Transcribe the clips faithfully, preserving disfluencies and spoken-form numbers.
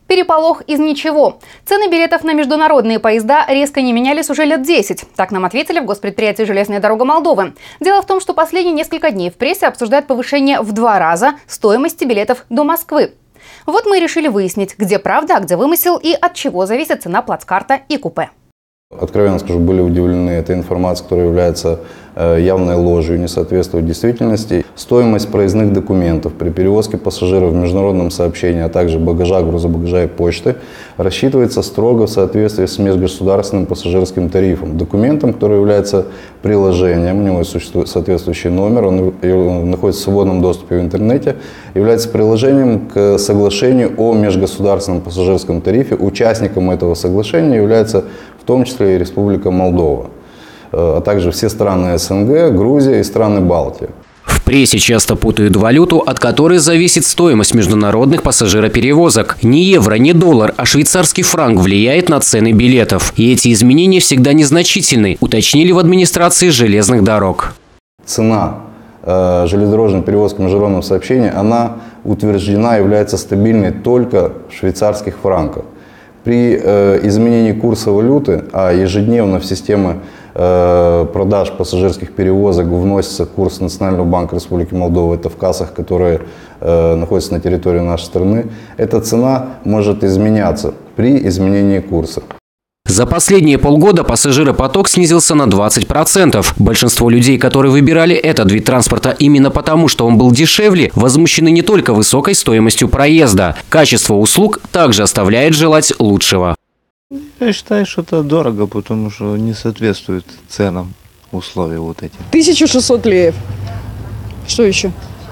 Переполох из ничего. Цены билетов на международные поезда резко не менялись уже лет десять. Так нам ответили в госпредприятии «Железная дорога Молдовы». Дело в том, что последние несколько дней в прессе обсуждают повышение в два раза стоимости билетов до Москвы. Вот мы и решили выяснить, где правда, а где вымысел и от чего зависит цена плацкарта и купе. Откровенно скажу, были удивлены этой информацией, которая является явной ложью, не соответствует действительности. Стоимость проездных документов при перевозке пассажиров в международном сообщении, а также багажа, грузобагажа и почты рассчитывается строго в соответствии с межгосударственным пассажирским тарифом. Документом, который является приложением, у него существует соответствующий номер, он находится в свободном доступе в интернете, является приложением к соглашению о межгосударственном пассажирском тарифе. Участником этого соглашения является в том числе и Республика Молдова, а также все страны СНГ, Грузия и страны Балтии. В прессе часто путают валюту, от которой зависит стоимость международных пассажироперевозок. Не евро, не доллар, а швейцарский франк влияет на цены билетов. И эти изменения всегда незначительны, уточнили в администрации железных дорог. Цена э, железнодорожной перевозки в международном сообщении, она утверждена, является стабильной только в швейцарских франках. При э, изменении курса валюты, а ежедневно в систему э, продаж пассажирских перевозок вносится курс Национального банка Республики Молдова, это в кассах, которые э, находятся на территории нашей страны, эта цена может изменяться при изменении курса. За последние полгода пассажиропоток снизился на двадцать процентов. Большинство людей, которые выбирали этот вид транспорта именно потому, что он был дешевле, возмущены не только высокой стоимостью проезда. Качество услуг также оставляет желать лучшего. Я считаю, что это дорого, потому что не соответствует ценам условия вот этим. тысяча шестьсот леев. Что еще?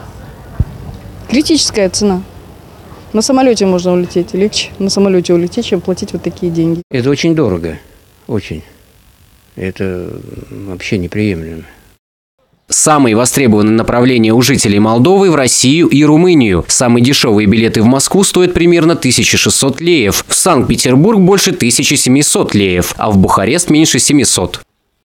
Критическая цена. На самолете можно улететь, легче на самолете улететь, чем платить вот такие деньги. Это очень дорого, очень. Это вообще неприемлемо. Самые востребованные направления у жителей Молдовы в Россию и Румынию. Самые дешевые билеты в Москву стоят примерно тысяча шестьсот леев, в Санкт-Петербург больше тысячи семисот леев, а в Бухарест меньше семисот.